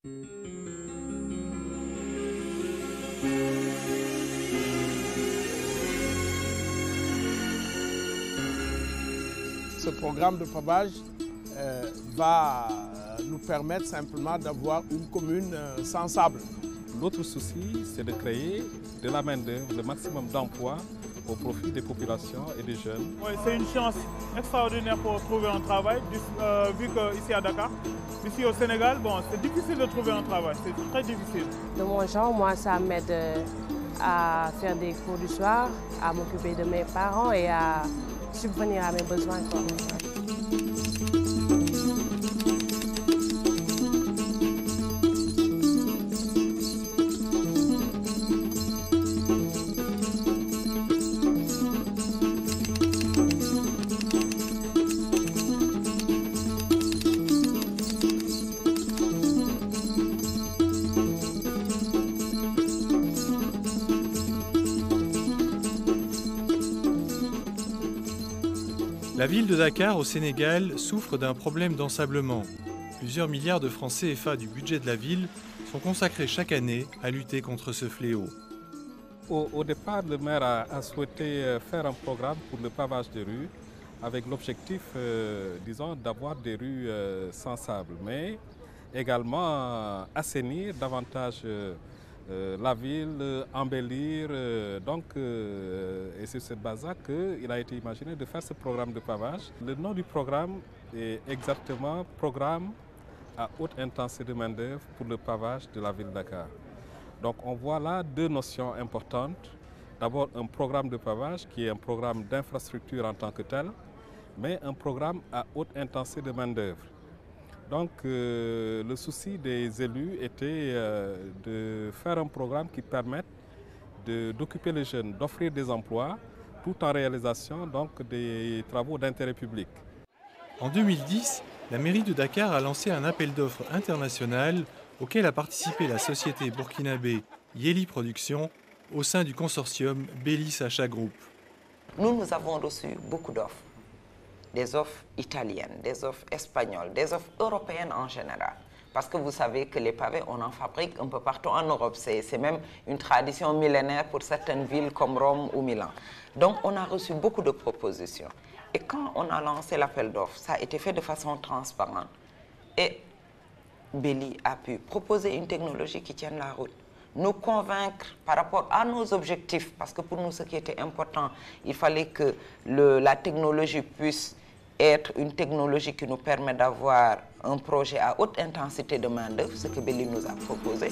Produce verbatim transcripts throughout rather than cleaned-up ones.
Ce programme de pavage euh, va nous permettre simplement d'avoir une commune euh, sans sable. L'autre souci, c'est de créer de la main-d'œuvre, le maximum d'emplois au profit des populations et des jeunes. Oui, c'est une chance extraordinaire pour trouver un travail, euh, vu qu'ici à Dakar, ici au Sénégal, bon, c'est difficile de trouver un travail, c'est très difficile. De mon genre, moi, ça m'aide à faire des cours du soir, à m'occuper de mes parents et à subvenir à mes besoins, quoi. La ville de Dakar, au Sénégal, souffre d'un problème d'ensablement. Plusieurs milliards de francs C F A du budget de la ville sont consacrés chaque année à lutter contre ce fléau. Au, au départ, le maire a, a souhaité faire un programme pour le pavage des rues avec l'objectif, euh, disons, d'avoir des rues euh, sans sable, mais également euh, assainir davantage euh, Euh, la ville, euh, embellir, euh, donc, euh, et c'est sur cette base-là qu'il a été imaginé de faire ce programme de pavage. Le nom du programme est exactement Programme à haute intensité de main-d'œuvre pour le pavage de la ville de Dakar. Donc on voit là deux notions importantes. D'abord un programme de pavage qui est un programme d'infrastructure en tant que tel, mais un programme à haute intensité de main-d'œuvre. Donc euh, le souci des élus était euh, de faire un programme qui permette d'occuper les jeunes, d'offrir des emplois, tout en réalisation donc, des travaux d'intérêt public. En deux mille dix, la mairie de Dakar a lancé un appel d'offres international auquel a participé la société burkinabé Yeli Production au sein du consortium Bélis Achat Group. Nous, nous avons reçu beaucoup d'offres. Des offres italiennes, des offres espagnoles, des offres européennes en général. Parce que vous savez que les pavés, on en fabrique un peu partout en Europe. C'est même une tradition millénaire pour certaines villes comme Rome ou Milan. Donc on a reçu beaucoup de propositions. Et quand on a lancé l'appel d'offres, ça a été fait de façon transparente. Et Bélis a pu proposer une technologie qui tienne la route, nous convaincre par rapport à nos objectifs, parce que pour nous, ce qui était important, il fallait que le, la technologie puisse être une technologie qui nous permet d'avoir un projet à haute intensité de main-d'œuvre, ce que Bélis nous a proposé.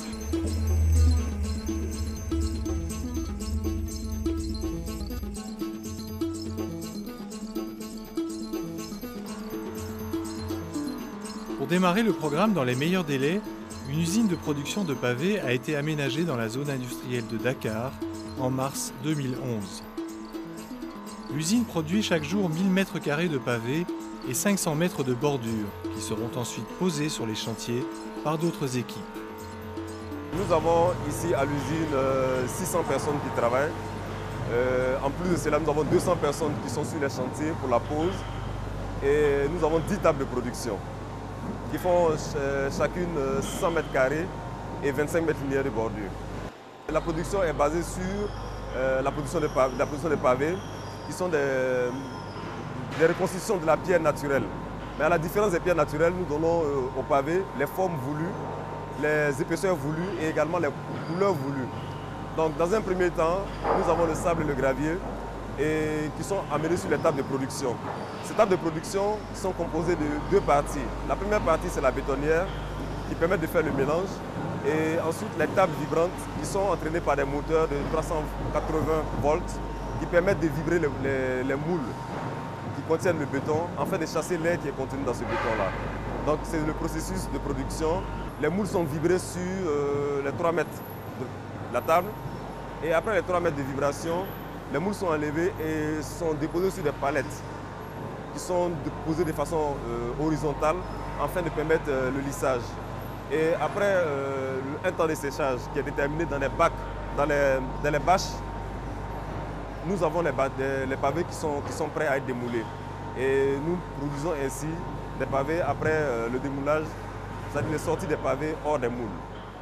Pour démarrer le programme dans les meilleurs délais, une usine de production de pavés a été aménagée dans la zone industrielle de Dakar en mars deux mille onze. L'usine produit chaque jour mille mètres carrés de pavés et cinq cents mètres de bordure qui seront ensuite posés sur les chantiers par d'autres équipes. Nous avons ici à l'usine euh, six cents personnes qui travaillent. Euh, en plus de cela, nous avons deux cents personnes qui sont sur les chantiers pour la pose et nous avons dix tables de production qui font ch chacune cent mètres carrés et vingt-cinq mètres linéaires de bordure. La production est basée sur euh, la, production de pavés, la production de pavés qui sont des, des reconstitutions de la pierre naturelle. Mais à la différence des pierres naturelles, nous donnons euh, aux pavés les formes voulues, les épaisseurs voulues et également les couleurs voulues. Donc dans un premier temps, nous avons le sable et le gravier et qui sont amenés sur les tables de production. Ces tables de production sont composées de deux parties. La première partie, c'est la bétonnière qui permet de faire le mélange. Et ensuite, les tables vibrantes qui sont entraînées par des moteurs de trois cent quatre-vingts volts qui permettent de vibrer les, les, les moules qui contiennent le béton afin de chasser l'air qui est contenu dans ce béton-là. Donc c'est le processus de production. Les moules sont vibrés sur euh, les trois mètres de la table. Et après les trois mètres de vibration, les moules sont enlevés et sont déposés sur des palettes qui sont posées de façon euh, horizontale afin de permettre euh, le lissage. Et après euh, un temps de séchage qui est déterminé dans les bacs, dans les, dans les bâches, nous avons les, les pavés qui sont, qui sont prêts à être démoulés. Et nous produisons ainsi des pavés après euh, le démoulage c'est-à-dire les sorties des pavés hors des moules.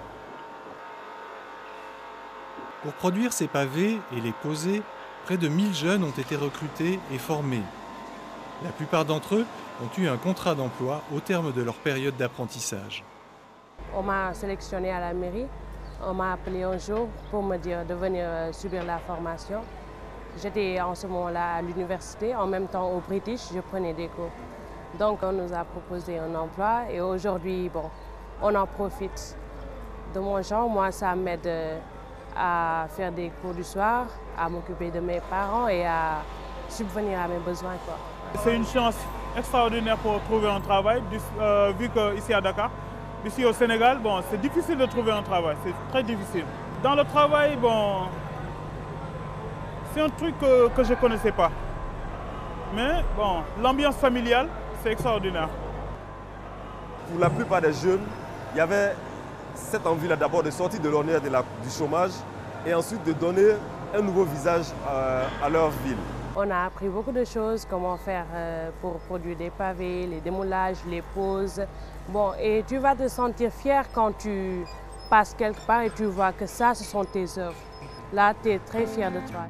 Pour produire ces pavés et les poser, près de mille jeunes ont été recrutés et formés. La plupart d'entre eux ont eu un contrat d'emploi au terme de leur période d'apprentissage. On m'a sélectionné à la mairie. On m'a appelé un jour pour me dire de venir subir la formation. J'étais en ce moment-là à l'université, en même temps au British, je prenais des cours. Donc on nous a proposé un emploi et aujourd'hui, bon, on en profite. De mon genre, moi, ça m'aide à faire des cours du soir, à m'occuper de mes parents et à subvenir à mes besoins, quoi. C'est une chance extraordinaire pour trouver un travail, euh, vu qu'ici à Dakar, ici au Sénégal, bon, c'est difficile de trouver un travail, c'est très difficile. Dans le travail, bon, c'est un truc que, que je ne connaissais pas. Mais bon, l'ambiance familiale, c'est extraordinaire. Pour la plupart des jeunes, il y avait cette envie-là d'abord de sortir de l'ornière du chômage et ensuite de donner un nouveau visage à, à leur ville. On a appris beaucoup de choses, comment faire pour produire des pavés, les démoulages, les poses. Bon, et tu vas te sentir fier quand tu passes quelque part et tu vois que ça, ce sont tes œuvres. Là, tu es très fier de toi.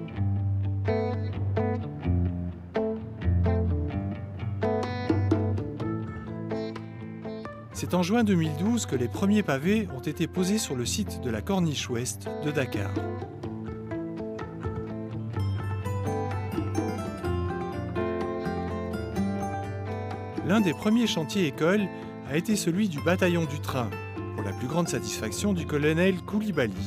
C'est en juin deux mille douze que les premiers pavés ont été posés sur le site de la Corniche Ouest de Dakar. L'un des premiers chantiers écoles a été celui du bataillon du train, pour la plus grande satisfaction du colonel Koulibaly.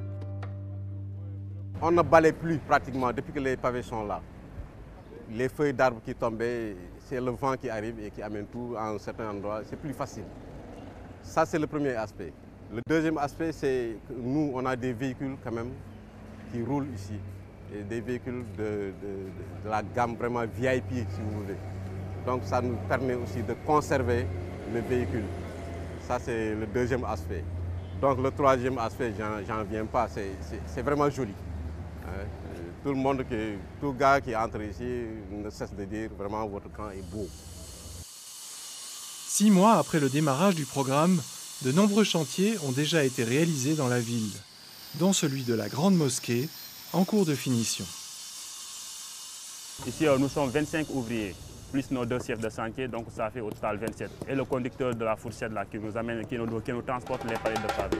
On ne balaye plus pratiquement depuis que les pavés sont là. Les feuilles d'arbres qui tombaient, c'est le vent qui arrive et qui amène tout à un certain endroit, c'est plus facile. Ça, c'est le premier aspect. Le deuxième aspect, c'est que nous, on a des véhicules quand même qui roulent ici. Et des véhicules de, de, de la gamme vraiment V I P, si vous voulez. Donc ça nous permet aussi de conserver le véhicule. Ça, c'est le deuxième aspect. Donc le troisième aspect, j'en viens pas, c'est vraiment joli. Hein? Tout le monde, qui, tout gars qui entre ici ne cesse de dire vraiment votre camp est beau. Six mois après le démarrage du programme, de nombreux chantiers ont déjà été réalisés dans la ville, dont celui de la Grande Mosquée, en cours de finition. Ici, nous sommes vingt-cinq ouvriers, plus nos deux chefs de chantier, donc ça fait au total vingt-sept. Et le conducteur de la fourchette là, qui nous amène, qui nous, qui nous transporte les palettes de pavés.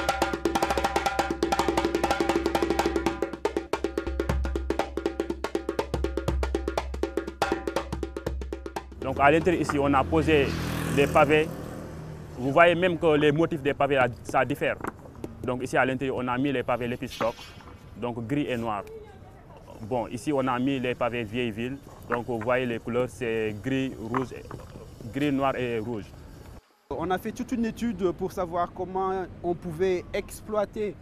Donc à l'intérieur ici, on a posé des pavés. Vous voyez même que les motifs des pavés, ça diffère. Donc ici à l'intérieur, on a mis les pavés Lépistock, donc gris et noir. Bon, ici on a mis les pavés Vieille Ville. Donc vous voyez les couleurs, c'est gris, rouge, gris, noir et rouge. On a fait toute une étude pour savoir comment on pouvait exploiter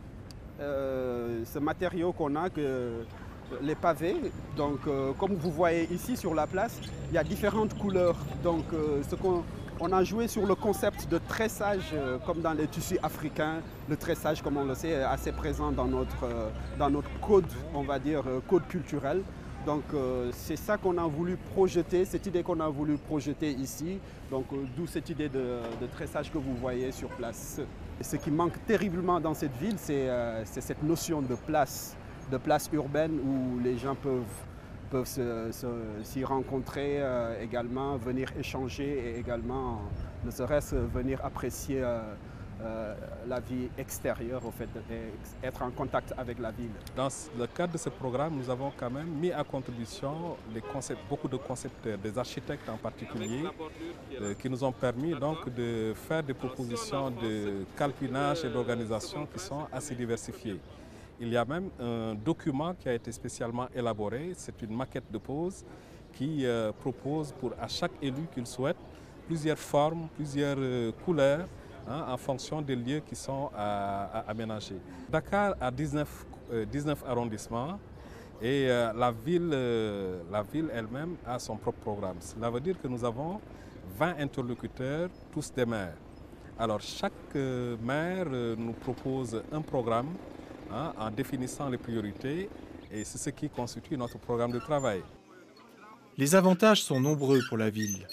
euh, ce matériau qu'on a, que, les pavés. Donc euh, comme vous voyez ici sur la place, il y a différentes couleurs. Donc euh, ce qu'on on a joué sur le concept de tressage, euh, comme dans les tissus africains. Le tressage, comme on le sait, est assez présent dans notre, euh, dans notre code, on va dire, euh, code culturel. Donc euh, c'est ça qu'on a voulu projeter, cette idée qu'on a voulu projeter ici. Donc euh, d'où cette idée de, de tressage que vous voyez sur place. Et ce qui manque terriblement dans cette ville, c'est euh, cette notion de place, de place urbaine où les gens peuvent peuvent s'y rencontrer euh, également, venir échanger et également, ne serait-ce venir apprécier euh, euh, la vie extérieure, au fait, être en contact avec la ville. Dans le cadre de ce programme, nous avons quand même mis à contribution les concepts, beaucoup de concepteurs, des architectes en particulier, euh, qui nous ont permis donc de faire des propositions de calpinage et d'organisation qui sont assez diversifiées. Il y a même un document qui a été spécialement élaboré, c'est une maquette de pose qui euh, propose pour à chaque élu qu'il souhaite plusieurs formes, plusieurs euh, couleurs hein, en fonction des lieux qui sont à, à aménager. Dakar a dix-neuf, euh, dix-neuf arrondissements et euh, la ville, euh, la ville elle-même a son propre programme. Cela veut dire que nous avons vingt interlocuteurs, tous des maires. Alors chaque euh, maire euh, nous propose un programme Hein, en définissant les priorités, et c'est ce qui constitue notre programme de travail. Les avantages sont nombreux pour la ville.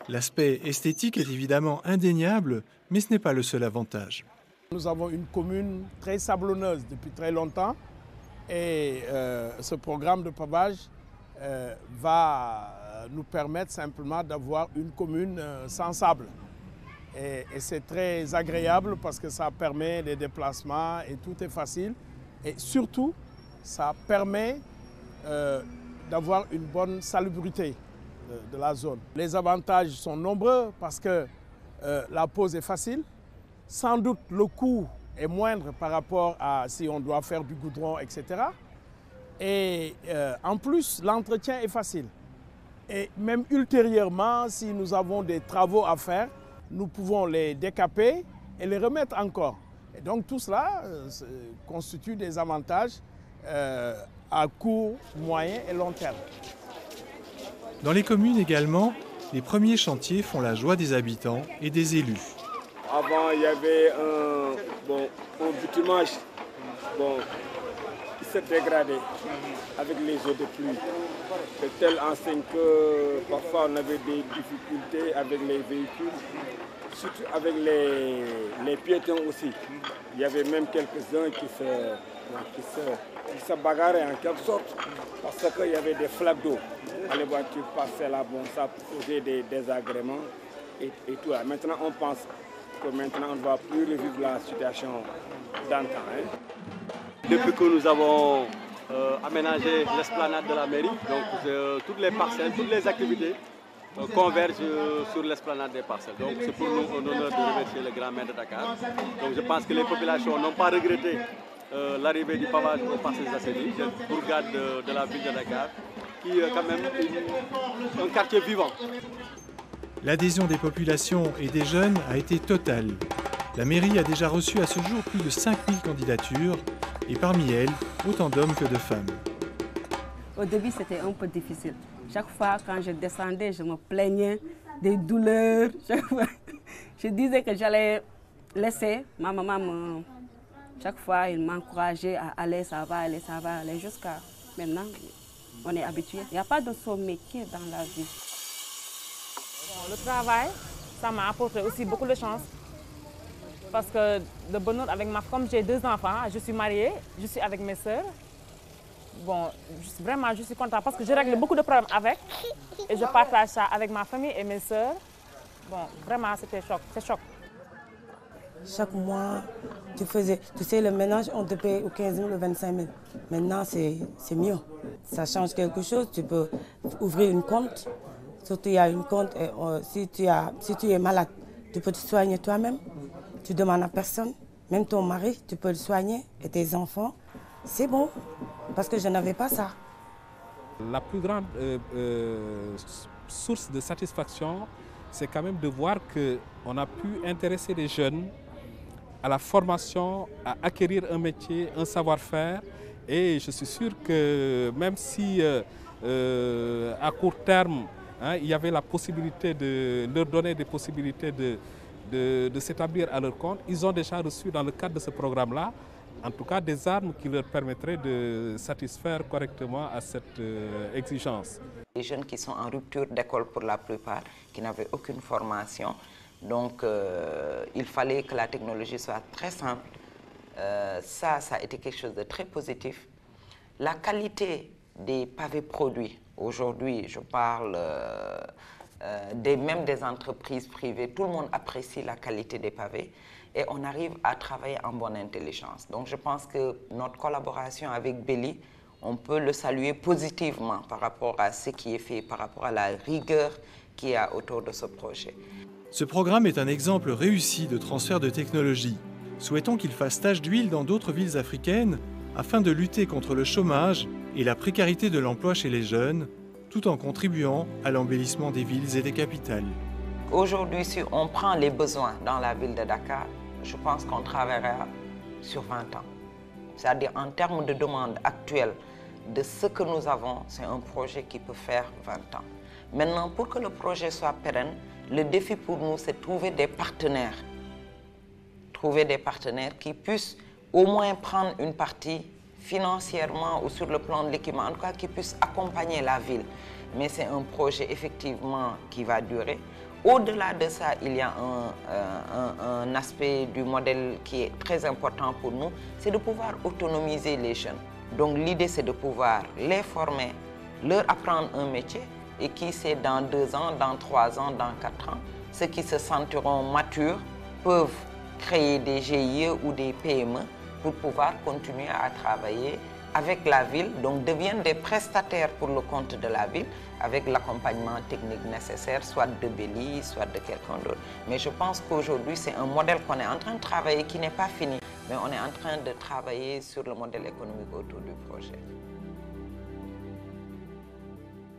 L'aspect esthétique est évidemment indéniable, mais ce n'est pas le seul avantage. Nous avons une commune très sablonneuse depuis très longtemps et euh, ce programme de pavage euh, va nous permettre simplement d'avoir une commune euh, sans sable. Et, et c'est très agréable parce que ça permet des déplacements et tout est facile. Et surtout, ça permet euh, d'avoir une bonne salubrité de, de la zone. Les avantages sont nombreux parce que euh, la pose est facile. Sans doute, le coût est moindre par rapport à si on doit faire du goudron, et cetera. Et euh, en plus, l'entretien est facile. Et même ultérieurement, si nous avons des travaux à faire, nous pouvons les décaper et les remettre encore. Et donc tout cela euh, constitue des avantages euh, à court, moyen et long terme. Dans les communes également, les premiers chantiers font la joie des habitants et des élus. Avant, il y avait un, bon, un bitumage bon, qui s'est dégradé avec les eaux de pluie. De telle enseigne que parfois on avait des difficultés avec les véhicules, surtout avec les, les piétons aussi. Il y avait même quelques-uns qui se, qui, se, qui se bagarraient en quelque sorte parce qu'il y avait des flaques d'eau. Les voitures passaient là, bon, ça posait des désagréments et, et tout. Maintenant, on pense que maintenant on ne va plus revivre la situation d'antan. Hein. Depuis que nous avons euh, aménagé l'esplanade de la mairie, donc euh, toutes les parcelles, toutes les activités euh, convergent euh, sur l'esplanade des parcelles. Donc c'est pour nous un honneur de remercier le grand maire de Dakar. Donc je pense que les populations n'ont pas regretté euh, l'arrivée du pavage aux parcelles assainies, de bourgade de, de la ville de Dakar, qui est quand même une, un quartier vivant. L'adhésion des populations et des jeunes a été totale. La mairie a déjà reçu à ce jour plus de cinq mille candidatures et parmi elles, autant d'hommes que de femmes. Au début, c'était un peu difficile. Chaque fois, quand je descendais, je me plaignais des douleurs. Chaque fois, je disais que j'allais laisser. Ma maman, me, chaque fois, il m'encourageait à aller, ça va aller, ça va aller, jusqu'à maintenant. On est habitué. Il n'y a pas de son métier dans la vie. Le travail, ça m'a apporté aussi beaucoup de chance. Parce que de bonheur avec ma femme, j'ai deux enfants, je suis mariée, je suis avec mes sœurs. Bon, je, vraiment, je suis contente parce que je règle beaucoup de problèmes avec et je partage ça avec ma famille et mes sœurs. Bon, vraiment, c'était choc, c'est choc. Chaque mois, tu faisais, tu sais, le ménage, on te paye au quinze mille ou vingt-cinq mille. Maintenant, c'est mieux. Ça change quelque chose, tu peux ouvrir une compte. Surtout, il y a une compte, et, euh, si, tu as, si tu es malade, tu peux te soigner toi-même. Tu demandes à personne, même ton mari, tu peux le soigner et tes enfants. C'est bon, parce que je n'avais pas ça. La plus grande euh, euh, source de satisfaction, c'est quand même de voir qu'on a pu intéresser les jeunes à la formation, à acquérir un métier, un savoir-faire. Et je suis sûr que même si euh, euh, à court terme, hein, il y avait la possibilité de leur donner des possibilités de, de, de s'établir à leur compte, ils ont déjà reçu dans le cadre de ce programme-là, en tout cas des armes qui leur permettraient de satisfaire correctement à cette euh, exigence. Les jeunes qui sont en rupture d'école pour la plupart, qui n'avaient aucune formation, donc euh, il fallait que la technologie soit très simple. Euh, ça, ça a été quelque chose de très positif. La qualité des pavés produits, aujourd'hui je parle euh, euh, des, même des entreprises privées, tout le monde apprécie la qualité des pavés et on arrive à travailler en bonne intelligence. Donc je pense que notre collaboration avec Belly, on peut le saluer positivement par rapport à ce qui est fait, par rapport à la rigueur qu'il y a autour de ce projet. Ce programme est un exemple réussi de transfert de technologie. Souhaitons qu'il fasse tache d'huile dans d'autres villes africaines afin de lutter contre le chômage et la précarité de l'emploi chez les jeunes, tout en contribuant à l'embellissement des villes et des capitales. Aujourd'hui, si on prend les besoins dans la ville de Dakar, je pense qu'on travaillera sur vingt ans. C'est-à-dire en termes de demande actuelle de ce que nous avons, c'est un projet qui peut faire vingt ans. Maintenant, pour que le projet soit pérenne, le défi pour nous, c'est de trouver des partenaires. Trouver des partenaires qui puissent au moins prendre une partie financièrement ou sur le plan de l'équipement, en tout cas qui puissent accompagner la ville. Mais c'est un projet effectivement qui va durer. Au-delà de ça, il y a un, un, un aspect du modèle qui est très important pour nous, c'est de pouvoir autonomiser les jeunes. Donc l'idée, c'est de pouvoir les former, leur apprendre un métier, et qui, c'est dans deux ans, dans trois ans, dans quatre ans, ceux qui se sentiront matures peuvent créer des G I E ou des P M E pour pouvoir continuer à travailler avec la ville, donc deviennent des prestataires pour le compte de la ville, avec l'accompagnement technique nécessaire, soit de Béli, soit de quelqu'un d'autre. Mais je pense qu'aujourd'hui, c'est un modèle qu'on est en train de travailler qui n'est pas fini, mais on est en train de travailler sur le modèle économique autour du projet.